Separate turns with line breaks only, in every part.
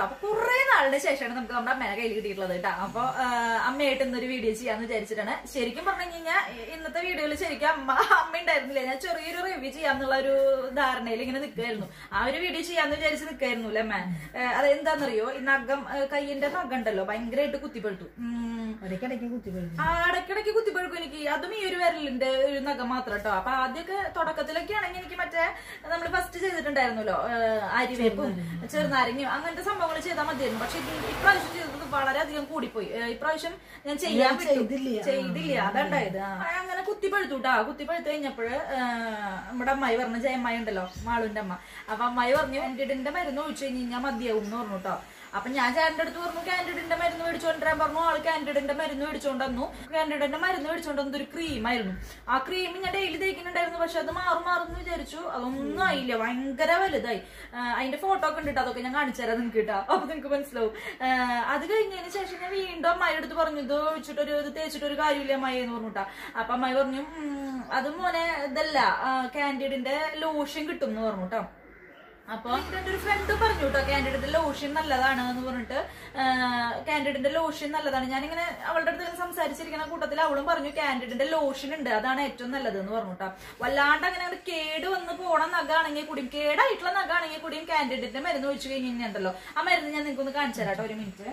അപ്പൊ കുറെ നാളിന് ശേഷമാണ് നമുക്ക് നമ്മുടെ അമ്മേനെ കയ്യിൽ കിട്ടിയിട്ടുള്ളത് കേട്ടോ. അപ്പൊ അമ്മയായിട്ട് ഇന്നൊരു വീഡിയോ ചെയ്യാന്ന് വിചാരിച്ചിട്ടാണ്. ശരിക്കും പറഞ്ഞു കഴിഞ്ഞാൽ ഇന്നത്തെ വീഡിയോയിൽ ശരിക്കും അമ്മ ഉണ്ടായിരുന്നില്ല. ഞാൻ ചെറിയൊരു റിവ്യൂ ചെയ്യാന്നുള്ള ഒരു ധാരണയിൽ ഇങ്ങനെ നിൽക്കായിരുന്നു. ആ ഒരു വീഡിയോ ചെയ്യാന്ന് വിചാരിച്ച് നിൽക്കായിരുന്നു അല്ലേ അമ്മ. അതെന്താന്നറിയോ, ഈ നഖം കയ്യിന്റെ നഖം ഉണ്ടല്ലോ ഭയങ്കരമായിട്ട് കുത്തിപ്പഴുത്തു. ഇടയ്ക്കിടയ്ക്ക് കുത്തിപ്പഴുക്കും എനിക്ക്. അതും ഈ ഒരു വിരലിന്റെ ഒരു നഖം മാത്രം കേട്ടോ. അപ്പൊ ആദ്യമൊക്കെ തുടക്കത്തിലൊക്കെ ആണെങ്കിൽ എനിക്ക് മറ്റേ നമ്മൾ ഫസ്റ്റ് ചെയ്തിട്ടുണ്ടായിരുന്നല്ലോ അരിവേപ്പും ചെറുനാരങ്ങയും അങ്ങനത്തെ സംഭവങ്ങൾ ചെയ്താൽ മതിയായിരുന്നു. പക്ഷെ ഇപ്രാവശ്യം ചെയ്തത് വളരെയധികം കൂടിപ്പോയി. ഇപ്രാവശ്യം ഞാൻ ചെയ്തില്ല അതുണ്ടായത്. അങ്ങനെ കുത്തിപ്പഴുത്തു കേട്ടോ. കുത്തിപ്പഴുത്ത് കഴിഞ്ഞപ്പോഴ് നമ്മുടെ അമ്മായി പറഞ്ഞു, ജയമ്മായി ഉണ്ടല്ലോ മാളുവിന്റെ അമ്മ. അപ്പൊ അമ്മായി പറഞ്ഞു കാൻഡിഡിന്റെ മരുന്ന് ഒഴിച്ചു കഴിഞ്ഞാൽ മതിയാവും എന്ന് പറഞ്ഞു കേട്ടോ. അപ്പൊ ഞാൻ ചേട്ടന്റെ അടുത്ത് പറഞ്ഞു കാൻഡിഡിന്റെ മരുന്ന് മേടിച്ചോണ്ടിരാൻ പറഞ്ഞു. ആള് കാൻഡിഡിന്റെ മരുന്ന് മേടിച്ചോണ്ട് വന്നു. കാൻഡിഡിന്റെ മരുന്ന് മേടിച്ചോണ്ട് വന്നത് ഒരു ക്രീമായിരുന്നു. ആ ക്രീം ഞാൻ ഡെയിലി തേക്കുന്നുണ്ടായിരുന്നു. പക്ഷെ അത് മാറുമെന്ന് വിചാരിച്ചു. അതൊന്നും ആയില്ല, ഭയങ്കര വലുതായി. അതിന്റെ ഫോട്ടോ ഒക്കെ ഉണ്ട്, അതൊക്കെ ഞാൻ കാണിച്ചു തരാം നിങ്ങൾക്ക് കിട്ടാ. അപ്പൊ നിങ്ങൾക്ക് മനസ്സിലാവും. അത് കഴിഞ്ഞതിന് ശേഷം ഞാൻ വീണ്ടും അമ്മായി അടുത്ത് പറഞ്ഞു ഇത് ഒഴിച്ചിട്ടൊരു ഇത് തേച്ചിട്ടൊരു കാര്യമില്ല അമ്മായി എന്ന് പറഞ്ഞിട്ടാ. അപ്പൊ അമ്മായി പറഞ്ഞു അത് മോനെ ഇതല്ല കാൻഡിഡിന്റെ ലോഷൻ കിട്ടും എന്ന് പറഞ്ഞു കേട്ടോ. അപ്പൊ എന്റെ ഒരു ഫ്രണ്ട് പറഞ്ഞു കേട്ടോ കാൻഡിഡിന്റെ ലോഷൻ നല്ലതാണ് എന്ന് പറഞ്ഞിട്ട്. കാൻഡിഡിന്റെ ലോഷൻ നല്ലതാണ്. ഞാനിങ്ങനെ അവളുടെ അടുത്ത് സംസാരിച്ചിരിക്കുന്ന കൂട്ടത്തിൽ അവളും പറഞ്ഞു കാൻഡിഡിന്റെ ലോഷൻ ഉണ്ട്, അതാണ് ഏറ്റവും നല്ലത് എന്ന് പറഞ്ഞു കേട്ടോ. വല്ലാണ്ട് അങ്ങനെ കേട് വന്ന് പോണ നഖാണെങ്കിൽ കൂടിയും കേടായിട്ടുള്ള നഖാണെങ്കിൽ കൂടിയും കാൻഡിഡിന്റെ മരുന്ന് ഒഴിച്ചു കഴിഞ്ഞിട്ടുണ്ടല്ലോ. ആ മരുന്ന് ഞാൻ നിങ്ങൾക്ക് ഒന്ന് കാണിച്ചു തരാട്ടോ, ഒരു മിനിറ്റ്.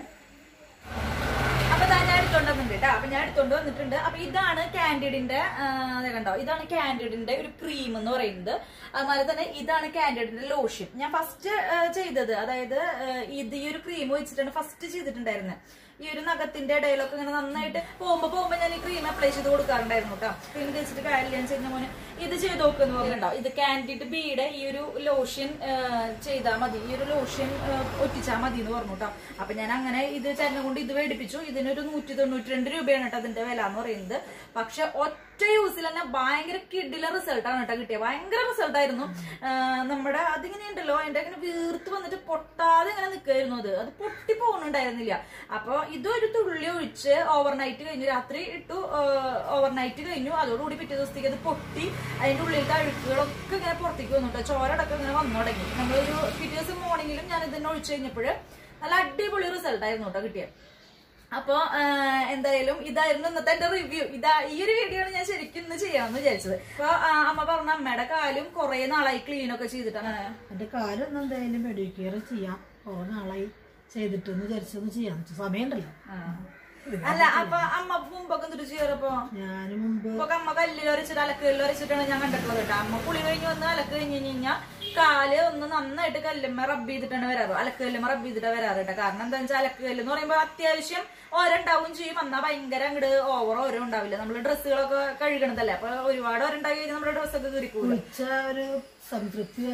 അപ്പൊ ഞാൻ എടുത്തോണ്ട് വന്നിട്ടുണ്ട് കേട്ടോ. അപ്പൊ ഞാൻ എടുത്തോണ്ട് വന്നിട്ടുണ്ട്. അപ്പൊ ഇതാണ് കാൻഡിഡിന്റെ കണ്ടോ, ഇതാണ് കാൻഡിഡിന്റെ ഒരു ക്രീം എന്ന് പറയുന്നത്. അതുപോലെ തന്നെ ഇതാണ് കാൻഡിഡിന്റെ ലോഷൻ. ഞാൻ ഫസ്റ്റ് ചെയ്തത്, അതായത് ഇത് ഈ ഒരു ക്രീം വെച്ചിട്ടാണ് ഫസ്റ്റ് ചെയ്തിട്ടുണ്ടായിരുന്നത്. ഈ ഒരു നഖത്തിന്റെ ഇടയിലൊക്കെ ഇങ്ങനെ നന്നായിട്ട് പോകുമ്പോ ഞാൻ ഈ ക്രീം അപ്ലൈ ചെയ്ത് കൊടുക്കാറുണ്ടായിരുന്നു കേട്ടോ. ക്രീം തേച്ചിട്ട് കാര്യമില്ല ഞാൻ ചെയ്യുന്ന മോനെ ഇത് ചെയ്ത് നോക്കുന്നു പറഞ്ഞിട്ടുണ്ടാവും. ഇത് കാൻഡിഡ് ബിയുടെ ഈ ഒരു ലോഷൻ ചെയ്താൽ മതി, ഈ ഒരു ലോഷൻ ഒറ്റിച്ചാൽ മതി എന്ന് പറഞ്ഞു കേട്ടോ. അപ്പൊ ഞാൻ അങ്ങനെ ഇത് ചേട്ടനെ കൊണ്ട് ഇത് മേടിപ്പിച്ചു. ഇതിനൊരു 192 രൂപയാണ് കേട്ടോ അതിന്റെ വില എന്ന് പറയുന്നത്. പക്ഷെ ഒറ്റ യൂസിൽ തന്നെ ഭയങ്കര കിഡിലെ റിസൾട്ടാണ് കേട്ടോ കിട്ടിയത്. ഭയങ്കര റിസൾട്ട് ആയിരുന്നു. നമ്മുടെ അതിങ്ങനെ ഉണ്ടല്ലോ അതിന്റെ ഇങ്ങനെ വീർത്ത് വന്നിട്ട് പൊട്ടാതെ ഇങ്ങനെ നിൽക്കായിരുന്നു. അത് പൊട്ടി പോകുന്നുണ്ടായിരുന്നില്ല. അപ്പൊ ഇതൊരു തുള്ളി ഒഴിച്ച് ഓവർനൈറ്റ് കഴിഞ്ഞു, രാത്രി ഇട്ടു, ഓവർനൈറ്റ് കഴിഞ്ഞു. അതോടുകൂടി പിറ്റേ ദിവസത്തേക്ക് അത് പൊട്ടി അതിന്റെ ഉള്ളിലത്തെ അഴുക്കുകളൊക്കെ ഇങ്ങനെ പുറത്തേക്ക് വന്നു കേട്ടോ. ചോരടക്കം ഇങ്ങനെ വന്നു തുടങ്ങി. നമ്മളൊരു പിറ്റേ ദിവസം മോർണിംഗിലും ഞാൻ ഇതിനെ ഒഴിച്ചു കഴിഞ്ഞപ്പോൾ നല്ല അടിപൊളി റിസൾട്ട് ആയിരുന്നു കേട്ടോ കിട്ടിയത്. അപ്പൊ എന്തായാലും ഇതായിരുന്നു ഇന്നത്തെ എന്റെ റിവ്യൂ. ഈ ഒരു വീഡിയോ ആണ് ഞാൻ ശരിക്കും ഇന്ന് ചെയ്യാമെന്ന് വിചാരിച്ചത്. അപ്പൊ അമ്മ പറഞ്ഞ അമ്മയുടെ കാലും കുറെ നാളായി ക്ലീനൊക്കെ ചെയ്തിട്ടാണ്.
എന്റെ കാലൊന്നും എന്തായാലും പെഡിക്യൂർ ചെയ്യാം, കുറെ നാളായി ചെയ്തിട്ടൊന്ന് വിചാരിച്ചൊന്ന് ചെയ്യാൻ സമയമുണ്ടല്ലോ.
അല്ല അപ്പൊ അമ്മ മുമ്പൊക്കെ എന്തിട്ട് ചെയ്യാറപ്പോ?
ഞാന് മുമ്പ്
അമ്മ കല്ലിൽ വരച്ചിട്ട് അലക്കല്ലിൽ വരച്ചിട്ടാണ് ഞാൻ കണ്ടിട്ടുള്ളത് കേട്ടോ. അമ്മ കുളി കഴിഞ്ഞ് വന്ന് അലക്ക് കഴിഞ്ഞ് കഴിഞ്ഞാൽ കാല് ഒന്ന് നന്നായിട്ട് കല്ലുമ്മ റബ്ബ് ചെയ്തിട്ടാണ് വരാറ്, അലക്കല്ലുമ്മ റബ്ബ് ചെയ്തിട്ടാണ് വരാറ് കേട്ടോ. കാരണം എന്താ വെച്ചാൽ അലക്കല്ല് എന്ന് പറയുമ്പോ അത്യാവശ്യം ഓരണ്ടാവും ചെയ്യും. എന്നാ ഭയങ്കര അങ്ങോട്ട് ഓരോ ഉണ്ടാവില്ല. നമ്മള് ഡ്രസ്സുകളൊക്കെ കഴുകണതല്ലേ, അപ്പൊ ഒരുപാട് ഓരണ്ടായി കഴിഞ്ഞാൽ നമ്മുടെ ഡ്രസ്സൊക്കെ കീറിക്കൂല.
ഒരു സംതൃപ്തി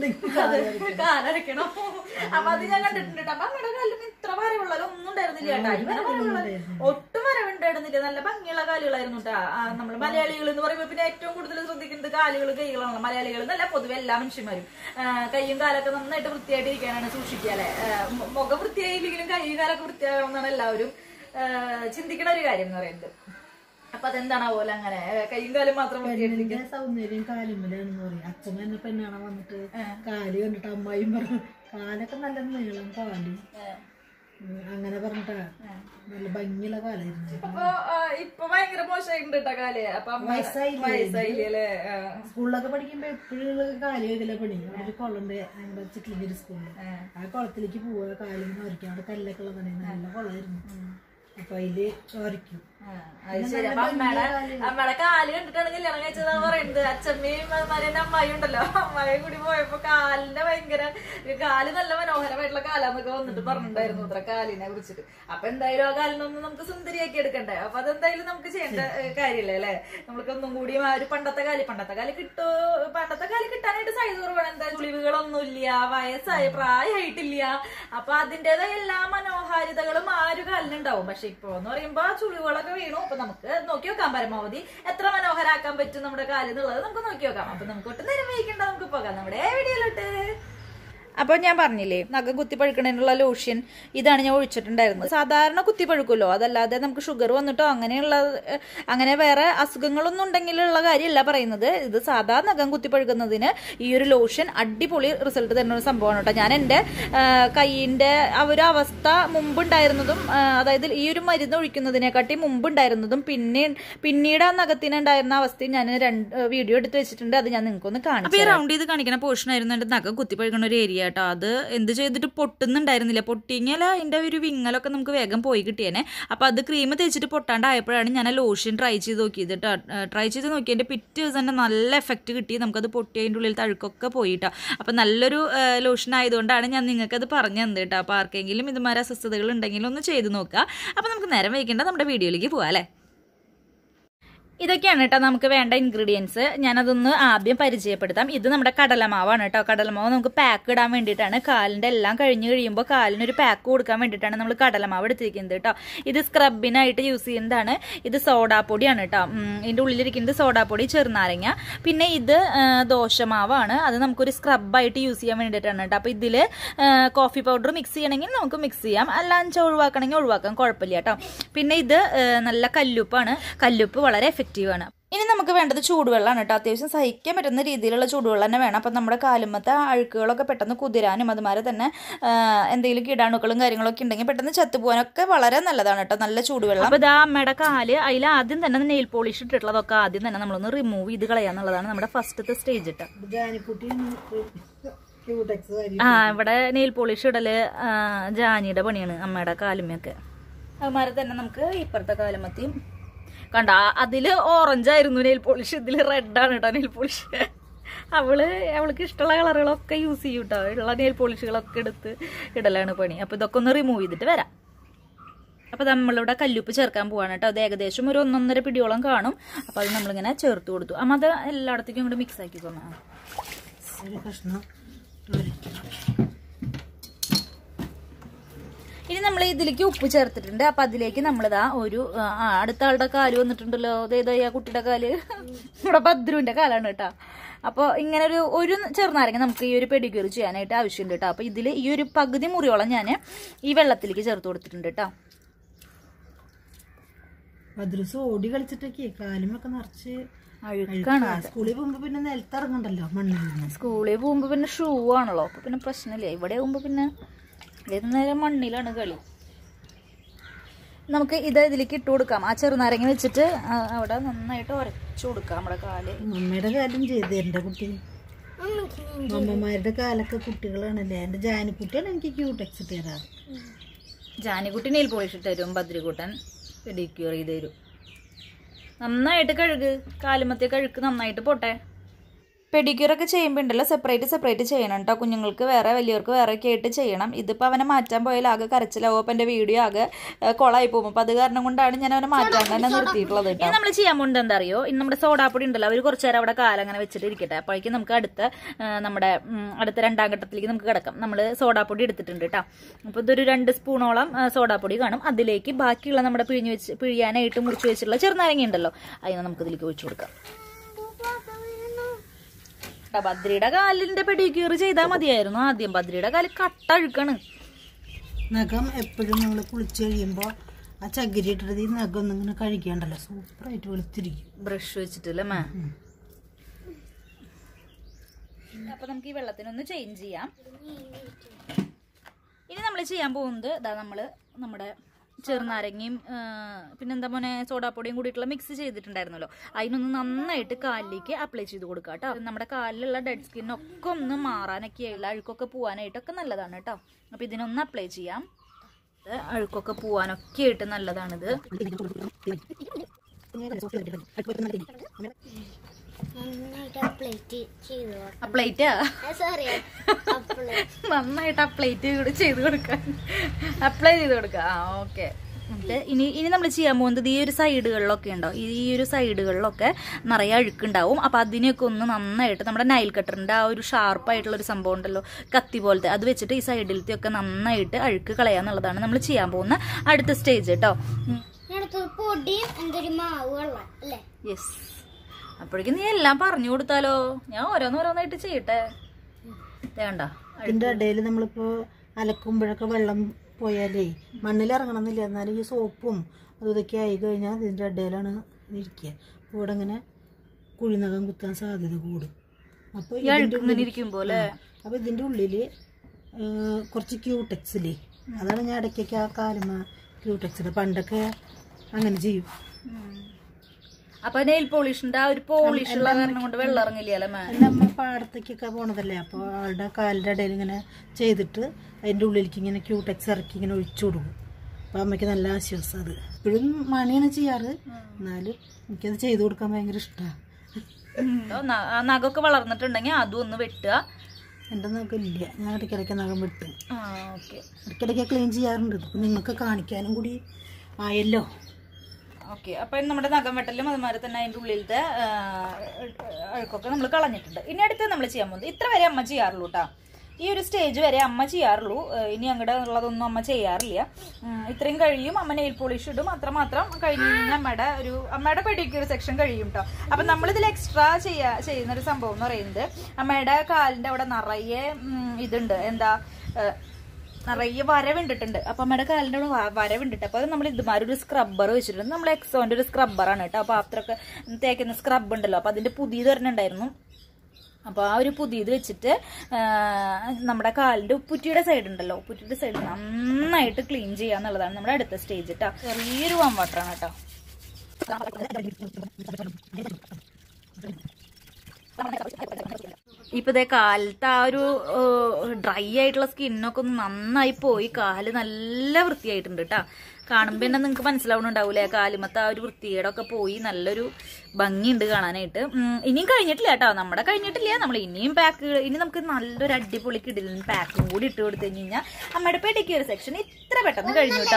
കാലരക്കണം. അപ്പൊ അത് ഞാൻ കണ്ടിട്ടുണ്ട്. അപ്പൊ അമ്മയുടെ കാലിലും ഇത്ര വരവുള്ളല്ലോ ഒന്നും ഉണ്ടായിരുന്നില്ല കേട്ടോ. ഒട്ടും വരവുണ്ടായിരുന്നില്ല. നല്ല ഭംഗിയുള്ള കാലുകളായിരുന്നു കേട്ടാ. നമ്മള് മലയാളികൾ എന്ന് പറയുമ്പോ പിന്നെ ഏറ്റവും കൂടുതൽ ശ്രദ്ധിക്കുന്നത് കാലുകൾ കൈകളാണല്ലോ. മലയാളികൾ എന്നല്ല പൊതുവെ എല്ലാ മനുഷ്യന്മാരും കൈയും കാലൊക്കെ നന്നായിട്ട് വൃത്തിയായിട്ടിരിക്കാനാണ് സൂക്ഷിക്കാല്ലേ. മുഖം വൃത്തിയായില്ലെങ്കിലും കൈയും കാലൊക്കെ വൃത്തിയാകണമെന്നാണ് എല്ലാവരും ചിന്തിക്കുന്ന ഒരു കാര്യം എന്ന് പറയുന്നത്. അപ്പൊ അതെന്താണോ പോലെ അങ്ങനെ കൈയും കാലും മാത്രം
സൗന്ദര്യം കാലുമ്മലാണെന്ന് പറയും. അച്ഛൻ തന്നെ പെണ്ണാണ് വന്നിട്ട് കാല് കണ്ടിട്ട് അമ്മായിയും പറഞ്ഞു കാലൊക്കെ നല്ല നീളം കാലും അങ്ങനെ പറഞ്ഞിട്ടാ നല്ല ഭംഗിയുള്ള കാലായിരുന്നു.
അപ്പൊ ഇപ്പൊ ഭയങ്കര മോശമായിട്ടുണ്ട് കേട്ടോ കാല്. അപ്പൊ വയസ്സായില്ലേ.
സ്കൂളിലൊക്കെ പഠിക്കുമ്പോ എപ്പോഴും കാല് കഴിക്കല പണി. ഒരു കുളണ്ട് ഞങ്ങളുടെ ചിക്കിലിഞ്ചേരി സ്കൂളില്. ആ കുളത്തിലേക്ക് പോവുക കാലും ഒരയ്ക്കും. അവിടെ കല്ലൊക്കെ ഉള്ളതാണ്, നല്ല കുളമായിരുന്നു. അപ്പൊ അതില് ഒരയ്ക്കും.
അമ്മയുടെ കാല് കണ്ടിട്ടാണ് കല്യാണം കഴിച്ചതെന്ന് പറയുന്നത്. അച്ഛമ്മയും മരന്റെ അമ്മായും ഉണ്ടല്ലോ, അമ്മായും കൂടി പോയപ്പോ കാലിന്റെ ഭയങ്കര കാല് നല്ല മനോഹരമായിട്ടുള്ള കാലാന്നൊക്കെ വന്നിട്ട് പറഞ്ഞിട്ടുണ്ടായിരുന്നു അത്ര കാലിനെ കുറിച്ചിട്ട്. അപ്പൊ എന്തായാലും ആ കാലിനൊന്നും നമുക്ക് സുന്ദരിയാക്കി എടുക്കണ്ടേ. അപ്പൊ അതെന്തായാലും നമുക്ക് ചെയ്യേണ്ട കാര്യമില്ലേ അല്ലെ. നമുക്കൊന്നും കൂടി ആ ഒരു പണ്ടത്തെ കാല് കിട്ടാനായിട്ട് സൈസ് കുറവാണ്. എന്താ ചുളിവുകളൊന്നുമില്ല, വയസ്സായ പ്രായമായിട്ടില്ല. അപ്പൊ അതിന്റേതായ എല്ലാ മനോഹാരിതകളും ആ ഒരു കാലിനുണ്ടാവും. പക്ഷെ ഇപ്പൊ എന്ന് പറയുമ്പോ ചുളിവുകളൊക്കെ വീണു. അപ്പൊ നമുക്ക് നോക്കി നോക്കാം പരമാവധി എത്ര മനോഹരാക്കാൻ പറ്റും നമ്മുടെ കാലിൽ എന്നുള്ളത് നമുക്ക് നോക്കി നോക്കാം. അപ്പൊ നമുക്ക് ഒട്ടും നേരം വൈകിക്കണ്ട, നമുക്ക് പോകാം നമ്മുടെ വീഡിയോയിലോട്ട്. അപ്പോൾ ഞാൻ പറഞ്ഞില്ലേ നഖം കുത്തിപ്പഴുക്കണതിനുള്ള ലോഷൻ ഇതാണ് ഞാൻ ഒഴിച്ചിട്ടുണ്ടായിരുന്നത്. സാധാരണ കുത്തിപ്പഴുക്കുമല്ലോ, അതല്ലാതെ നമുക്ക് ഷുഗർ വന്നിട്ടോ അങ്ങനെ വേറെ അസുഖങ്ങളൊന്നും ഉണ്ടെങ്കിലുള്ള കാര്യമല്ല പറയുന്നത്. ഇത് സാധാ നഖം കുത്തിപ്പഴുക്കുന്നതിന് ഈ ഒരു ലോഷൻ അടിപൊളി റിസൾട്ട് തരുന്ന ഒരു സംഭവമാണ് കേട്ടോ. ഞാൻ എൻ്റെ കൈയിൻ്റെ ആ ഒരു അവസ്ഥ മുമ്പുണ്ടായിരുന്നതും, അതായത് ഈ ഒരു മരുന്ന് ഒഴിക്കുന്നതിനെക്കാട്ടി മുമ്പുണ്ടായിരുന്നതും പിന്നീട് ആ നഖത്തിനുണ്ടായിരുന്ന അവസ്ഥയും ഞാൻ വീഡിയോ എടുത്ത് വെച്ചിട്ടുണ്ട്. അത് ഞാൻ നിങ്ങൾക്കൊന്ന് കാണിച്ചു. അപ്പോൾ ഈ റൗണ്ട് ചെയ്ത് കാണിക്കുന്ന പോർഷൻ ആയിരുന്നു എൻ്റെ നഖം കുത്തിപ്പഴുക്കുന്ന ഒരു ഏരിയ കേട്ടോ. അത് എന്ത് ചെയ്തിട്ട് പൊട്ടുന്നുണ്ടായിരുന്നില്ല. പൊട്ടിങ്ങൽ അതിൻ്റെ ഒരു വിങ്ങലൊക്കെ നമുക്ക് വേഗം പോയി കിട്ടിയേനെ. അപ്പോൾ അത് ക്രീം തേച്ചിട്ട് പൊട്ടാണ്ടായപ്പോഴാണ് ഞാൻ ആ ലോഷൻ ട്രൈ ചെയ്ത് നോക്കിയത് കേട്ടോ. ട്രൈ ചെയ്ത് നോക്കിയതിൻ്റെ പിറ്റേ ദിവസം തന്നെ നല്ല എഫക്റ്റ് കിട്ടി. നമുക്കത് പൊട്ടിയതിൻ്റെ ഉള്ളിൽ തഴുക്കൊക്കെ പോയിട്ടോ. അപ്പോൾ നല്ലൊരു ലോഷൻ ആയതുകൊണ്ടാണ് ഞാൻ നിങ്ങൾക്കത് പറഞ്ഞു തന്നത് കേട്ടോ. അപ്പോൾ ആർക്കെങ്കിലും ഇതുമാതിരി അസ്വസ്ഥതകൾ ഉണ്ടെങ്കിലും ഒന്ന് ചെയ്ത് നോക്കുക. അപ്പോൾ നമുക്ക് നേരം വൈകേണ്ട നമ്മുടെ വീഡിയോയിലേക്ക് പോകാം അല്ലേ. ഇതൊക്കെയാണ് കേട്ടോ നമുക്ക് വേണ്ട ഇൻഗ്രീഡിയൻസ്. ഞാനതൊന്ന് ആദ്യം പരിചയപ്പെടുത്താം. ഇത് നമ്മുടെ കടലമാവാണ് കേട്ടോ. കടലമാവ് നമുക്ക് പാക്ക് ഇടാൻ വേണ്ടിയിട്ടാണ്. കാലിൻ്റെ എല്ലാം കഴിഞ്ഞ് കഴിയുമ്പോൾ കാലിനൊരു പാക്ക് കൊടുക്കാൻ വേണ്ടിയിട്ടാണ് നമ്മൾ കടലമാവ് എടുത്തിരിക്കുന്നത് കേട്ടോ. ഇത് സ്ക്രബിനായിട്ട് യൂസ് ചെയ്യുന്നതാണ്. ഇത് സോഡാപ്പൊടിയാണ് കേട്ടോ. ഇതിൻ്റെ ഉള്ളിലിരിക്കുന്നത് സോഡാപ്പൊടി, ചെറുനാരങ്ങ. പിന്നെ ഇത് ദോശമാവാണ്. അത് നമുക്കൊരു സ്ക്രബായിട്ട് യൂസ് ചെയ്യാൻ വേണ്ടിയിട്ടാണ് കേട്ടോ. അപ്പോൾ ഇതിൽ കോഫി പൗഡർ മിക്സ് ചെയ്യണമെങ്കിൽ നമുക്ക് മിക്സ് ചെയ്യാം, അല്ലാതെ ഒഴിവാക്കണമെങ്കിൽ ഒഴിവാക്കാം, കുഴപ്പമില്ല കേട്ടോ. പിന്നെ ഇത് നല്ല കല്ലുപ്പാണ്. കല്ലുപ്പ് വളരെ എഫക്റ്റീവാണ്. ഇനി നമുക്ക് വേണ്ടത് ചൂടുവെള്ളമാണ് കേട്ടോ. അത്യാവശ്യം സഹിക്കാൻ പറ്റുന്ന രീതിയിലുള്ള ചൂടുവെള്ളം തന്നെ വേണം. അപ്പം നമ്മുടെ കാലുമത്തെ അഴുക്കുകളൊക്കെ പെട്ടെന്ന് കുതിരാനും അതുമാതിരി തന്നെ എന്തെങ്കിലും കീടാണുക്കളും കാര്യങ്ങളൊക്കെ ഉണ്ടെങ്കിൽ പെട്ടെന്ന് ചത്തുപോകാനൊക്കെ വളരെ നല്ലതാണ് കേട്ടോ നല്ല ചൂടുവെള്ളം. അപ്പോൾ ഇതാ അമ്മയുടെ കാല് അതിൽ ആദ്യം തന്നെ നെയിൽ പോളിഷ് ഇട്ടിട്ടുള്ളതൊക്കെ ആദ്യം തന്നെ നമ്മളൊന്ന് റിമൂവ് ചെയ്ത് കളയാന്നുള്ളതാണ് നമ്മുടെ ഫസ്റ്റത്തെ സ്റ്റേജ് കേട്ടോ. ഇവിടെ നെയിൽ പോളിഷ് ഇടല് ജാനിയുടെ പണിയാണ് അമ്മയുടെ കാലുമൊക്കെ. അതുമാതിരി തന്നെ നമുക്ക് ഇപ്പുറത്തെ കാലുമത്തെയും കണ്ട, അതില് ഓറഞ്ച് ആയിരുന്നു നെയിൽ പോളിഷ്, ഇതിൽ റെഡാണ് കേട്ടോ നെയിൽ പോളിഷ്. അവൾക്ക് ഇഷ്ടമുള്ള കളറുകളൊക്കെ യൂസ് ചെയ്യും കേട്ടോ. ഉള്ള നെയിൽ പോളിഷുകളൊക്കെ എടുത്ത് ഇടലാണ് പണി. അപ്പോൾ ഇതൊക്കെ ഒന്ന് റിമൂവ് ചെയ്തിട്ട് വരാം. അപ്പോൾ നമ്മളിവിടെ കല്ലുപ്പ് ചേർക്കാൻ പോവാണ് കേട്ടോ. അത് ഏകദേശം ഒരു 1.5 പിടിയോളം കാണും. അപ്പോൾ അത് നമ്മളിങ്ങനെ ചേർത്ത് കൊടുത്തു. അമ്മ അത് എല്ലായിടത്തേക്കും ഇങ്ങോട്ട് മിക്സ് ആക്കി തന്നാ. ഇനി നമ്മൾ ഇതിലേക്ക് ഉപ്പ് ചേർത്തിട്ടുണ്ട്. അപ്പൊ അതിലേക്ക് നമ്മളിതാ ഒരു അടുത്ത ആളുടെ കാല് വന്നിട്ടുണ്ടല്ലോ. അതേതാ കുട്ടിയുടെ കാല്, നമ്മുടെ ഭദ്രുവിന്റെ കാലാണ് കേട്ടോ. അപ്പോൾ ഇങ്ങനെ ഒരു ചെറുനാരങ്ങ നമുക്ക് ഈ ഒരു പെഡിക്യൂർ ചെയ്യാനായിട്ട് ആവശ്യമുണ്ട് കേട്ടോ. അപ്പൊ ഇതിൽ ഈ ഒരു പകുതി മുറിയോളം ഞാൻ ഈ വെള്ളത്തിലേക്ക് ചേർത്ത് കൊടുത്തിട്ടുണ്ട് കേട്ടോ.
ഓടി കളിച്ചിട്ടൊക്കെ കാലുമൊക്കെ നിറച്ച്
അഴുക്കാണ്.
സ്കൂളിൽ പോകുമ്പോ പിന്നെ നിലത്തിറങ്ങണ്ടല്ലോ, മണ്ണിൽ.
സ്കൂളിൽ പോകുമ്പോ പിന്നെ ഷൂ ആണല്ലോ, അപ്പൊ പിന്നെ പ്രശ്നമില്ല. ഇവിടെ ആകുമ്പോ പിന്നെ നേരം മണ്ണിലാണ് കളി. നമുക്ക് ഇത് ഇതിലേക്ക് ഇട്ട് കൊടുക്കാം. ആ ചെറുനാരങ്ങ വെച്ചിട്ട് അവിടെ നന്നായിട്ട് ഉരച്ചു കൊടുക്കാം നമ്മുടെ കാല്.
അമ്മയുടെ കാലും ചെയ്ത് എന്റെ കുട്ടി. അമ്മമാരുടെ കാലൊക്കെ കുട്ടികളാണല്ലേ. എന്റെ ജാനിക്കുട്ടിയാണ് എനിക്ക് ക്യൂടെക്സ് ഇട്ട് തരാറ്.
ജാനിക്കുട്ടി നെയിൽ പോളിഷ് ഇട്ട് തരും, ബദ്രിക്കുട്ടൻ പെഡിക്യൂർ ചെയ്ത് തരും. നന്നായിട്ട് കഴുകു, കാലുമത്തെ കഴുക്ക് നന്നായിട്ട് പോട്ടെ. പെഡിക്യൂറൊക്കെ ചെയ്യുമ്പോൾ ഉണ്ടല്ലോ സെപ്പറേറ്റ് ചെയ്യണം കേട്ടോ. കുഞ്ഞുങ്ങൾക്ക് വേറെ, വലിയവർക്ക് വേറെ ഒക്കെ ആയിട്ട് ചെയ്യണം. ഇതിപ്പോൾ അവനെ മാറ്റാൻ പോയാൽ ആകെ കരച്ചിലാവും. അപ്പം എൻ്റെ വീഡിയോ ആകെ കൊളായി പോകും. അപ്പം അത് കാരണം കൊണ്ടാണ് ഞാൻ അവനെ മാറ്റാൻ തന്നെ നിർത്തിയിട്ടുള്ളത് കേട്ടോ. നമ്മൾ ചെയ്യാൻ പോകുന്നത് എന്താ അറിയോ, ഇന്ന് നമ്മുടെ സോഡാപ്പൊടി ഉണ്ടല്ലോ, അവർ കുറച്ച് നേരം അവിടെ കാലം അങ്ങനെ വെച്ചിട്ട് ഇരിക്കട്ടെ. അപ്പോഴേക്കും നമുക്ക് അടുത്ത രണ്ടാം ഘട്ടത്തിലേക്ക് നമുക്ക് കിടക്കാം. നമ്മൾ സോഡാപ്പൊടി എടുത്തിട്ടുണ്ട് കേട്ടോ. അപ്പോൾ ഇതൊരു 2 സ്പൂണോളം സോഡാപ്പൊടി കാണും. അതിലേക്ക് ബാക്കിയുള്ള നമ്മുടെ പിഴിയാനായിട്ട് മുറിച്ച് വെച്ചിട്ടുള്ള ചെറുനാരങ്ങ ഉണ്ടല്ലോ, അതിനെ നമുക്ക് ഇതിലേക്ക് ഒഴിച്ചു കൊടുക്കാം. ബദ്രിയുടെ കാലിന്റെ പെഡിക്യൂർ ചെയ്താൽ മതിയായിരുന്നു. ആദ്യം ബദ്രിയുടെ കാല് കട്ടഴുക്കാണ്.
നഖം എപ്പോഴും നമ്മൾ കുളിച്ച് കഴിയുമ്പോൾ ആ ചകിരി ഇട്ടിട്ട് ഈ നഖം ഒന്നിങ്ങനെ കഴിക്കണ്ടല്ലോ, സൂപ്പറായിട്ട് വെളുത്തിരിക്കും
ബ്രഷ് വെച്ചിട്ടല്ലേ മേ. അപ്പൊ നമുക്ക് ഈ വെള്ളത്തിനൊന്ന് ചേഞ്ച് ചെയ്യാം. ഇനി നമ്മൾ ചെയ്യാൻ പോകുന്നത് നമ്മുടെ ചെറുനാരങ്ങയും പിന്നെന്താ മോനെ സോഡാപ്പൊടിയും കൂടിയിട്ടുള്ള മിക്സ് ചെയ്തിട്ടുണ്ടായിരുന്നല്ലോ, അതിനൊന്ന് നന്നായിട്ട് കാലിലേക്ക് അപ്ലൈ ചെയ്ത് കൊടുക്കുക കേട്ടോ. നമ്മുടെ കാലിലുള്ള ഡെഡ് സ്കിന്നൊക്കെ ഒന്ന് മാറാനൊക്കെ ആയില്ല, അഴുക്കൊക്കെ പോകാനായിട്ടൊക്കെ നല്ലതാണ് കേട്ടോ. അപ്പോൾ ഇതിനൊന്ന് അപ്ലൈ ചെയ്യാം. അഴുക്കൊക്കെ പോകാനൊക്കെ ആയിട്ട് നല്ലതാണിത്. നന്നായിട്ട് അപ്ലൈറ്റ് ചെയ്ത് കൊടുക്കാൻ അപ്ലൈ ചെയ്ത് കൊടുക്കാം. ഓക്കെ. ഇനി നമ്മൾ ചെയ്യാൻ പോകുന്നത് ഈ ഒരു സൈഡുകളിലൊക്കെ ഉണ്ടാവും. ഈ ഒരു സൈഡുകളിലൊക്കെ നിറയെ അഴുക്കുണ്ടാവും. അപ്പം അതിനെയൊക്കെ ഒന്ന് നന്നായിട്ട് നമ്മുടെ നൈൽ കട്ടറിൻ്റെ ആ ഒരു ഷാർപ്പായിട്ടുള്ളൊരു സംഭവം ഉണ്ടല്ലോ, കത്തി പോലത്തെ, അത് വെച്ചിട്ട് ഈ സൈഡിലത്തെ ഒക്കെ നന്നായിട്ട് അഴുക്ക് കളയാന്നുള്ളതാണ് നമ്മൾ ചെയ്യാൻ പോകുന്ന അടുത്ത സ്റ്റേജ് കേട്ടോ. യെസ്. അപ്പോഴേക്കും നീ എല്ലാം പറഞ്ഞു കൊടുത്താലോ, ഞാൻ ഓരോന്നോരോന്നായിട്ട് ചെയ്യട്ടെ. വേണ്ട,
ഇതിന്റെ ഇടയിൽ നമ്മളിപ്പോ അലക്കുമ്പോഴൊക്കെ വെള്ളം പോയാലേ മണ്ണിൽ ഇറങ്ങണമെന്നില്ല, എന്നാലും ഈ സോപ്പും അതും ഇതൊക്കെ ആയി കഴിഞ്ഞാൽ ഇതിന്റെ ഇടയിലാണ് ഇരിക്കുക. അപ്പോൾ ഇവിടെ ഇങ്ങനെ കുഴിനകം കുത്താൻ സാധ്യത കൂടും. അപ്പോൾ ഇതിന്റെ ഉള്ളില് കുറച്ച് ക്യൂടെക്സില്ലേ, അതാണ് ഞാൻ ഇടയ്ക്കൊക്കെ ആ കാലുമ ക്യൂടെക്സിന്റെ പണ്ടൊക്കെ അങ്ങനെ ചെയ്യും.
അപ്പൊ നെയിൽ പോളിഷിന്റെ ആ ഒരു പോളിഷ് ഉള്ള കാരണം കൊണ്ട് വെള്ളം ഇറങ്ങില്ല.
നമ്മൾ പാടത്തേക്കൊക്കെ പോണതല്ലേ, അപ്പോൾ ആളുടെ കാലിന്റെ ഇടയിൽ ഇങ്ങനെ ചെയ്തിട്ട് അതിന്റെ ഉള്ളിലേക്ക് ഇങ്ങനെ ക്യൂടെക്സ് ഇറക്കി ഇങ്ങനെ ഒഴിച്ചു കൊടുക്കും. അപ്പൊ അമ്മയ്ക്ക് നല്ല ആശ്വാസം. അത് ഇപ്പോഴും മണിയാണ് ചെയ്യാറ്, എന്നാലും എനിക്കത് ചെയ്തു കൊടുക്കാൻ ഭയങ്കര ഇഷ്ടമാണ്.
നഖമൊക്കെ വളർന്നിട്ടുണ്ടെങ്കിൽ അതും ഒന്ന് വെട്ടുക.
എൻ്റെ നഖം ഇല്ല, ഞാൻ ഇടയ്ക്കിടയ്ക്ക് നഖം വെട്ടും. ഇടയ്ക്കിടയ്ക്ക് ക്ലീൻ ചെയ്യാറുണ്ട്. ഇപ്പം നിങ്ങൾക്ക് കാണിക്കാനും കൂടി ആയല്ലോ.
ഓക്കെ, അപ്പൊ നമ്മുടെ നഖം വെട്ടലും അതുമാതിരി തന്നെ അതിൻ്റെ ഉള്ളിലത്തെ അഴുക്കൊക്കെ നമ്മൾ കളഞ്ഞിട്ടുണ്ട്. ഇനി അടുത്ത് നമ്മൾ ചെയ്യാൻ പോകുന്നത് ഇത്ര വരെ അമ്മ ചെയ്യാറുള്ളൂ കേട്ടോ. ഈ ഒരു സ്റ്റേജ് വരെ അമ്മ ചെയ്യാറുള്ളൂ, ഇനി അങ്ങോട്ട് ഉള്ളതൊന്നും അമ്മ ചെയ്യാറില്ല. ഇത്രയും കഴിയും അമ്മ നെയിൽ പോളിഷ് ഇടും, അത്രമാത്രം കഴിഞ്ഞ് കഴിഞ്ഞാൽ അമ്മയുടെ പെഡിക്യൂർ സെക്ഷൻ കഴിയും കേട്ടോ. അപ്പൊ നമ്മളിതിൽ എക്സ്ട്രാ ചെയ്യുന്നൊരു സംഭവം എന്ന് പറയുന്നത്, അമ്മയുടെ കാലിന്റെ അവിടെ നിറയെ ഇതുണ്ട്, നിറയെ വരവിണ്ടിട്ടുണ്ട്. അപ്പൊ അമ്മയുടെ കാലിന്റെ അവിടെ വരവിണ്ടിട്ട് അപ്പൊ അത് നമ്മൾ ഇതുമാതിരി ഒരു സ്ക്രബ്ബർ വെച്ചിട്ടുണ്ട്. നമ്മൾ എക്സോന്റെ ഒരു സ്ക്രബ്ബറാണ് കേട്ടോ. അപ്പൊ പാത്രമൊക്കെ തേക്കുന്ന സ്ക്രബ് ഉണ്ടല്ലോ, അപ്പൊ അതിന്റെ പുതിയത് ഒരെണ്ണുണ്ടായിരുന്നു. അപ്പോൾ ആ ഒരു പുതിയത് വെച്ചിട്ട് നമ്മുടെ കാലിന്റെ ഉപ്പുറ്റിയുടെ സൈഡ് ഉണ്ടല്ലോ, ഉപ്പുറ്റിയുടെ സൈഡ് നന്നായിട്ട് ക്ലീൻ ചെയ്യുക എന്നുള്ളതാണ് നമ്മുടെ അടുത്ത സ്റ്റേജ് കേട്ടോ. ചെറിയൊരു വാം വാട്ടറാണ് കേട്ടോ. ഇപ്പൊ ഇതേ കാലത്ത് ആ ഒരു ഡ്രൈ ആയിട്ടുള്ള സ്കിന്നൊക്കെ ഒന്ന് നന്നായി പോയി, കാല് നല്ല വൃത്തിയായിട്ടുണ്ട് കേട്ടോ. കാണുമ്പോ തന്നെ നിങ്ങൾക്ക് മനസ്സിലാവുന്നുണ്ടാവൂലേ, കാലുമത്തെ ആ ഒരു വൃത്തികേടൊക്കെ പോയി നല്ലൊരു ഭംഗിയുണ്ട് കാണാനായിട്ട്. ഇനിയും കഴിഞ്ഞിട്ടില്ല കേട്ടോ, നമ്മുടെ കഴിഞ്ഞിട്ടില്ല. നമ്മൾ ഇനിയും ഇനി നമുക്ക് നല്ലൊരു അടിപൊളി കിടിലൻ പാക്കും കൂടി ഇട്ട് കൊടുത്തു കഴിഞ്ഞാൽ നമ്മുടെ പെഡിക്യൂർ സെക്ഷൻ ഇത്ര പെട്ടെന്ന് കഴിഞ്ഞു കേട്ടോ.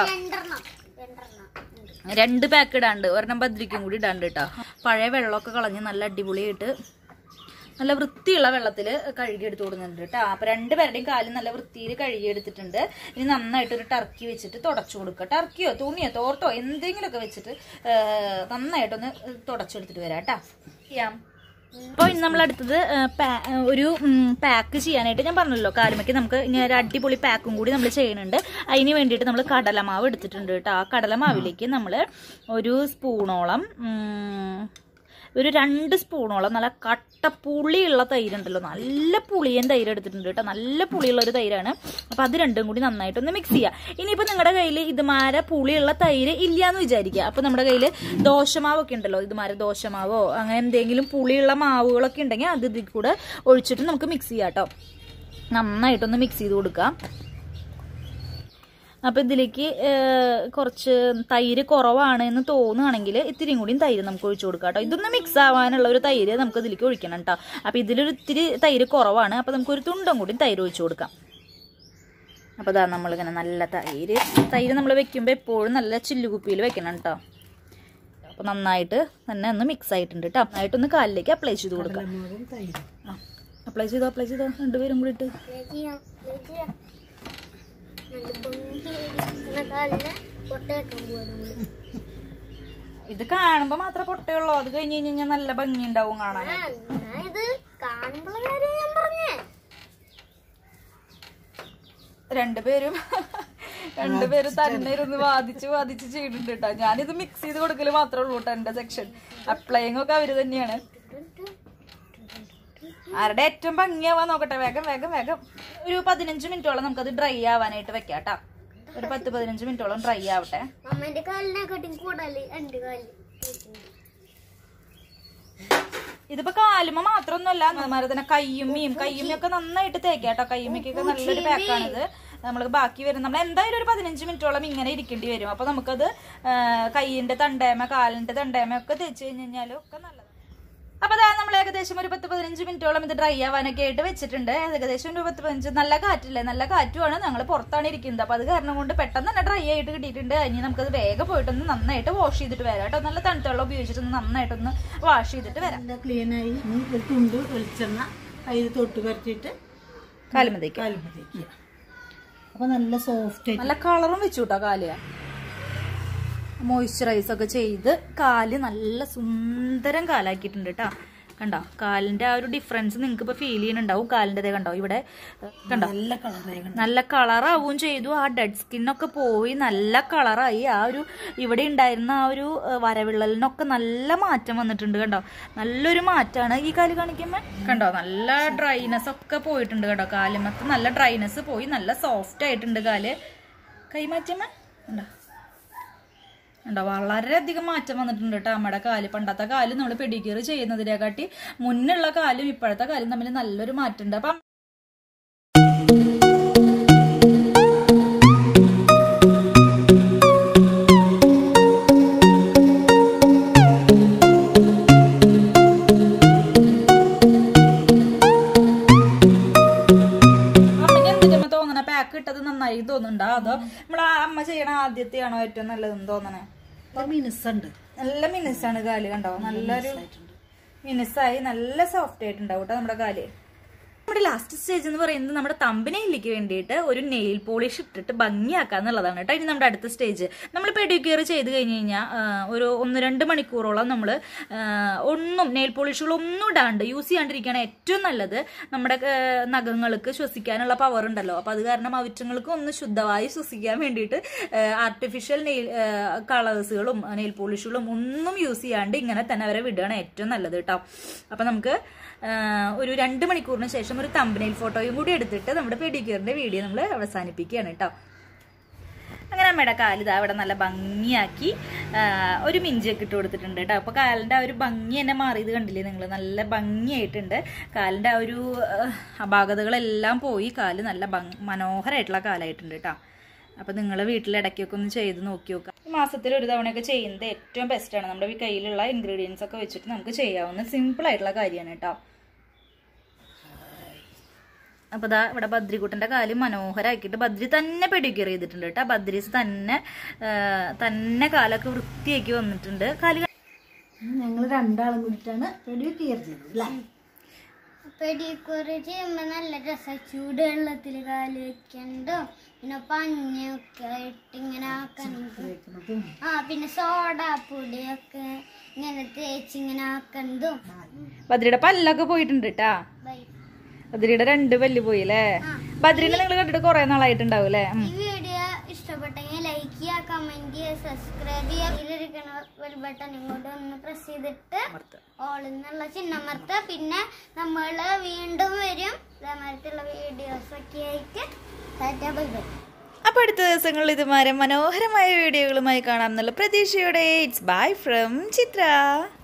2 പാക്ക് ഇടാണ്ട്, ഒരെണ്ണം ബദ്രിക്കും കൂടി ഇടാണ്ട് കേട്ടോ. പഴയ വെള്ളമൊക്കെ കളഞ്ഞ് നല്ല അടിപൊളിയായിട്ട് നല്ല വൃത്തിയുള്ള വെള്ളത്തിൽ കഴുകിയെടുത്ത് കൊടുക്കുന്നുണ്ട് കേട്ടോ. അപ്പൊ 2 പേരുടെയും കാലും നല്ല വൃത്തിയിൽ കഴുകിയെടുത്തിട്ടുണ്ട്. ഇനി നന്നായിട്ട് ഒരു ടർക്കി വെച്ചിട്ട് തുടച്ചു കൊടുക്കുക. ടർക്കിയോ തുണിയോ തോർത്തോ എന്തെങ്കിലുമൊക്കെ വെച്ചിട്ട് നന്നായിട്ടൊന്ന് തുടച്ചെടുത്തിട്ട് വരാം കേട്ടോ. അപ്പോൾ ഇന്ന് നമ്മൾ അടുത്തത് ഒരു പാക്ക് ചെയ്യാനായിട്ട് ഞാൻ പറഞ്ഞല്ലോ, കാലുമയ്ക്ക് നമുക്ക് ഇങ്ങനെ ഒരു അടിപൊളി പാക്കും കൂടി നമ്മൾ ചെയ്യുന്നുണ്ട്. അതിന് വേണ്ടിയിട്ട് നമ്മൾ കടലമാവ് എടുത്തിട്ടുണ്ട് കേട്ടോ. ആ കടലമാവിലേക്ക് നമ്മൾ ഒരു സ്പൂണോളം ഒരു 2 സ്പൂണോളം നല്ല കട്ട പുളിയുള്ള തൈരുണ്ടല്ലോ, നല്ല പുളിയൻ തൈര് എടുത്തിട്ടുണ്ട് കേട്ടോ. നല്ല പുളിയുള്ള ഒരു തൈരാണ്. അപ്പം അത് രണ്ടും കൂടി നന്നായിട്ടൊന്ന് മിക്സ് ചെയ്യുക. ഇനിയിപ്പോൾ നിങ്ങളുടെ കയ്യിൽ ഇതുമാരെ പുളിയുള്ള തൈര് ഇല്ലയെന്ന് വിചാരിക്കുക. അപ്പം നമ്മുടെ കയ്യിൽ ദോശമാവൊക്കെ ഉണ്ടല്ലോ, ഇതുമാരെ ദോശമാവോ അങ്ങനെ എന്തെങ്കിലും പുളിയുള്ള മാവുകളൊക്കെ ഉണ്ടെങ്കിൽ അത് ഇതിൽ കൂടെ ഒഴിച്ചിട്ട് നമുക്ക് മിക്സ് ചെയ്യാം കേട്ടോ. നന്നായിട്ടൊന്ന് മിക്സ് ചെയ്ത് കൊടുക്കാം. അപ്പം ഇതിലേക്ക് കുറച്ച് തൈര് കുറവാണ് എന്ന് തോന്നുകയാണെങ്കിൽ ഇത്തിരിയും കൂടിയും തൈര് നമുക്ക് ഒഴിച്ചു കൊടുക്കാം കേട്ടോ. ഇതൊന്ന് മിക്സ് ആവാനുള്ള ഒരു തൈര് നമുക്ക് ഇതിലേക്ക് ഒഴിക്കണം കേട്ടോ. അപ്പം ഇതിലൊരു ഇത്തിരി തൈര് കുറവാണ്, അപ്പം നമുക്കൊരു തുണ്ടും കൂടി തൈര് ഒഴിച്ചു കൊടുക്കാം. അപ്പോൾ അതാ നമ്മളിങ്ങനെ നല്ല തൈര് നമ്മൾ വെക്കുമ്പോൾ എപ്പോഴും നല്ല ചില്ലുകുപ്പിയിൽ വെക്കണം കേട്ടോ. അപ്പോൾ നന്നായിട്ട് തന്നെ ഒന്ന് മിക്സ് ആയിട്ടുണ്ട് കേട്ടോ. നന്നായിട്ടൊന്ന് കാലിലേക്ക് അപ്ലൈ ചെയ്ത് കൊടുക്കാം. അപ്ലൈ ചെയ്തോ 2 പേരും കൂടി ഇട്ട് ഇത് കാണുമ്പോ മാത്രമേ പൊട്ടയുള്ളൂ, അത് കഴിഞ്ഞ് കഴിഞ്ഞാൽ നല്ല ഭംഗി ഉണ്ടാവും കാണാൻ. രണ്ടുപേരും തന്നെ ഇരുന്ന് വാദിച്ച് ചെയ്തിട്ടുണ്ട് കേട്ടോ. ഞാനിത് മിക്സ് ചെയ്ത് കൊടുക്കല് മാത്രമേ ഉള്ളൂ കേട്ടോ എന്റെ സെക്ഷൻ. അപ്ലൈയിങ് ഒക്കെ അവര് തന്നെയാണ്. ആരുടെ ഏറ്റവും ഭംഗിയാവാൻ നോക്കട്ടെ. വേഗം ഒരു 15 മിനിറ്റോളം നമുക്കത് ഡ്രൈ ആവാനായിട്ട് വെക്കാം കേട്ടോ. ഒരു 10-15 മിനിറ്റോളം ഡ്രൈ ആവട്ടെ. ഇതിപ്പോ കാലുമ മാത്രമൊന്നുമല്ല, അതുമാതിരി തന്നെ കയ്യുമ്മയൊക്കെ നന്നായിട്ട് തേക്കാം കേട്ടോ. കയ്യുമ്മയ്ക്കൊക്കെ നല്ലൊരു പാക്കാണിത്. നമ്മൾ ബാക്കി വരും, നമ്മൾ എന്തായാലും ഒരു 15 മിനിറ്റോളം ഇങ്ങനെ ഇരിക്കേണ്ടി വരും. അപ്പൊ നമുക്കത് കയ്യിന്റെ തണ്ടേമ കാലിന്റെ തണ്ടേമ ഒക്കെ തേച്ച് കഴിഞ്ഞാലും ഒക്കെ നല്ലതാണ്. അപ്പൊ അതാ നമ്മൾ ഏകദേശം ഒരു 10-15 മിനിറ്റോളം ഇത് ഡ്രൈ ആവാനൊക്കെ ആയിട്ട് വെച്ചിട്ടുണ്ട്. ഏകദേശം ഒരു 10-15 നല്ല കാറ്റില്ലേ, നല്ല കാറ്റുമാണ്. ഞങ്ങൾ പുറത്താണ് ഇരിക്കുന്നത്. അപ്പൊ അത് കാരണം കൊണ്ട് പെട്ടെന്ന് തന്നെ ഡ്രൈ ആയിട്ട് കിട്ടിയിട്ടുണ്ട്. ഇനി നമുക്കത് വേഗം പോയിട്ടൊന്ന് നന്നായിട്ട് വാഷ് ചെയ്തിട്ട് വരാം കേട്ടോ. നല്ല തണുത്തുള്ള ഉപയോഗിച്ചിട്ട് നന്നായിട്ടൊന്ന് വാഷ് ചെയ്തിട്ട് വരാം.
ക്ലീൻ ആയി ഒരു തുണ്ട് വെളിച്ചെണ്ണ അതിൽ തൊട്ട് പരത്തിയിട്ട്
കാലുമതേക്ക്.
അപ്പൊ നല്ല സോഫ്റ്റ്,
നല്ല കളറും വെച്ചു കേട്ടോ. കാല് മോയ്സ്ചറൈസ് ഒക്കെ ചെയ്ത് കാല് നല്ല സുന്ദരം കാലാക്കിയിട്ടുണ്ട് കേട്ടോ. കണ്ടോ കാലിന്റെ ആ ഒരു ഡിഫറൻസ് നിങ്ങൾക്ക് ഇപ്പൊ ഫീൽ ചെയ്യുന്നുണ്ടാവും. കാലിൻ്റെ കണ്ടോ ഇവിടെ കണ്ടോ നല്ല കളറാവും ചെയ്തു. ആ ഡെഡ് സ്കിന്നൊക്കെ പോയി നല്ല കളറായി. ആ ഒരു ഇവിടെ ഉണ്ടായിരുന്ന ആ ഒരു വരവിള്ളലിനൊക്കെ നല്ല മാറ്റം വന്നിട്ടുണ്ട്. കണ്ടോ നല്ലൊരു മാറ്റാണ് ഈ കാല് കാണിക്കുമ്പോ. കണ്ടോ നല്ല ഡ്രൈനെസ് ഒക്കെ പോയിട്ടുണ്ട്. കേട്ടോ കാലുമത്ത് നല്ല ഡ്രൈനെസ് പോയി നല്ല സോഫ്റ്റ് ആയിട്ടുണ്ട് കാല്. കൈ മാറ്റമ്മ ഉണ്ടോ ഉണ്ടോ വളരെയധികം മാറ്റം വന്നിട്ടുണ്ട് കേട്ടോ അമ്മയുടെ കാല്. പണ്ടത്തെ കാല് നമ്മൾ പെഡിക്യൂർ ചെയ്യുന്നതിനെക്കാട്ടി മുന്നുള്ള കാലും ഇപ്പോഴത്തെ കാലും തമ്മിൽ നല്ലൊരു മാറ്റമുണ്ട്. അപ്പം പാക്ക് ഇട്ടത് നന്നായി തോന്നുന്നുണ്ടോ അതോ നമ്മളെ അമ്മ ചെയ്യണ ആദ്യത്തെയാണോ ഏറ്റവും നല്ലതെന്ന് തോന്നണേ? നല്ല മിനുസാണ് കാല്. കണ്ടോ നല്ലൊരു മിനുസായി നല്ല സോഫ്റ്റ് ആയിട്ടുണ്ടാവും കേട്ടോ നമ്മുടെ കാല്. നമ്മുടെ ലാസ്റ്റ് സ്റ്റേജ് എന്ന് പറയുന്നത് നമ്മുടെ തമ്പനയിലേക്ക് വേണ്ടിയിട്ട് ഒരു നെയിൽ പോളിഷ് ഇട്ടിട്ട് ഭംഗിയാക്കാന്നുള്ളതാണ് കേട്ടോ. ഇനി നമ്മുടെ അടുത്ത സ്റ്റേജ് നമ്മൾ പെഡിക്യൂർ ചെയ്ത് കഴിഞ്ഞ് കഴിഞ്ഞാൽ ഒരു 1-2 മണിക്കൂറോളം നമ്മൾ നെയിൽ പോളിഷുകളൊന്നും ഇടാണ്ട് യൂസ് ചെയ്യാണ്ടിരിക്കുകയാണ് ഏറ്റവും നല്ലത്. നമ്മുടെ നഖങ്ങൾക്ക് ശ്വസിക്കാനുള്ള പവർ ഉണ്ടല്ലോ. അപ്പൊ അത് കാരണം അവറ്റങ്ങൾക്ക് ഒന്ന് ശുദ്ധമായി ശ്വസിക്കാൻ വേണ്ടിയിട്ട് ആർട്ടിഫിഷ്യൽ നെയിൽ കളേഴ്സുകളും നെയിൽ പോളിഷുകളും ഒന്നും യൂസ് ചെയ്യാണ്ട് ഇങ്ങനെ തന്നെ അവരെ വിടുകയാണ് ഏറ്റവും നല്ലത് കേട്ടോ. അപ്പൊ നമുക്ക് ഒരു 2 മണിക്കൂറിന് ശേഷം ഒരു തമ്പനെയിൽ ഫോട്ടോയും കൂടി എടുത്തിട്ട് നമ്മുടെ പെഡിക്യൂറിന്റെ വീഡിയോ നമ്മൾ അവസാനിപ്പിക്കുകയാണ് കേട്ടോ. അങ്ങനെ അമ്മയുടെ കാലിതാ അവിടെ നല്ല ഭംഗിയാക്കി ഒരു മിഞ്ചൊക്കെ ഇട്ട് കൊടുത്തിട്ടുണ്ട് കേട്ടോ. അപ്പൊ കാലിന്റെ ആ ഒരു ഭംഗി തന്നെ മാറിയത് കണ്ടില്ലേ നിങ്ങൾ? നല്ല ഭംഗിയായിട്ടുണ്ട്. കാലിന്റെ ആ ഒരു അപാകതകളെല്ലാം പോയി. കാല് നല്ല മനോഹരമായിട്ടുള്ള കാലായിട്ടുണ്ട് കേട്ടോ. അപ്പൊ നിങ്ങൾ വീട്ടിൽ ഇടയ്ക്കൊക്കെ ഒന്ന് ചെയ്ത് നോക്കി നോക്കാം. മാസത്തിൽ ഒരു തവണയൊക്കെ ചെയ്യുന്നത് ഏറ്റവും ബെസ്റ്റാണ്. നമ്മുടെ കയ്യിലുള്ള ഇൻഗ്രീഡിയൻസ് ഒക്കെ വെച്ചിട്ട് നമുക്ക് ചെയ്യാവുന്ന സിമ്പിൾ ആയിട്ടുള്ള കാര്യമാണ് കേട്ടോ. അപ്പൊ ദാ ഇവിടെ ബദ്രിക്കുട്ടന്റെ കാല് മനോഹരമാക്കിയിട്ട് ബദ്രി തന്നെ പെഡിക്യൂർ ചെയ്തിട്ടുണ്ട് കേട്ടോ. ബദ്രീസ് തന്നെ കാലൊക്കെ വൃത്തിയാക്കി വന്നിട്ടുണ്ട്. കാല്
ഞങ്ങൾ രണ്ടാളും കൂടിയിട്ടാണ് പെഡിക്യൂർ ചെയ്തത് അല്ലേ?
പെഡിക്യൂർ ചെയ്യുമ്പോ നല്ല രസം. ചൂട് വെള്ളത്തിൽ കാല് വെക്കണ്ടോ, പിന്നെ പഞ്ഞൊക്കെ ഇട്ട് ഇങ്ങനെ ആക്കണതും പിന്നെ സോഡാപ്പൊടിയൊക്കെ ഇങ്ങനെ തേച്ചിങ്ങനെ ആക്കണതും.
ബദ്രിയുടെ പല്ലൊക്കെ പോയിട്ടുണ്ട് കേട്ടാ. ബദ്രിയുടെ 2 പല്ല് പോയില്ലേ? ബദ്രീനെ നിങ്ങൾ കണ്ടിട്ട് കുറെ നാളായിട്ടുണ്ടാവും അല്ലേ?
ഈ വീഡിയോ ഇഷ്ടപ്പെട്ടെങ്കിൽ ലൈക്ക് ചെയ്യുക, കമന്റ് ചെയ്യുക, സബ്സ്ക്രൈബ് ചെയ്യുക. ഇതിലിരിക്കണ ബെൽ ബട്ടൺ ഇങ്ങോട്ട് ഒന്ന് പ്രസ് ചെയ്തിട്ട് ഓൾ എന്നുള്ള ചിഹ്നമർത്തുക. പിന്നെ നമ്മൾ വീണ്ടും വരും ഇതേമാരത്തുള്ള വീഡിയോസ് ഒക്കെ ആയിട്ട്. Bye bye.
അപ്പൊ അടുത്ത ദിവസങ്ങളിൽ ഇതുമാരെ മനോഹരമായ വീഡിയോകളുമായി കാണാം എന്നുള്ള പ്രതീക്ഷയോടെ ഇറ്റ്സ് ബൈ ഫ്രം ചിത്ര.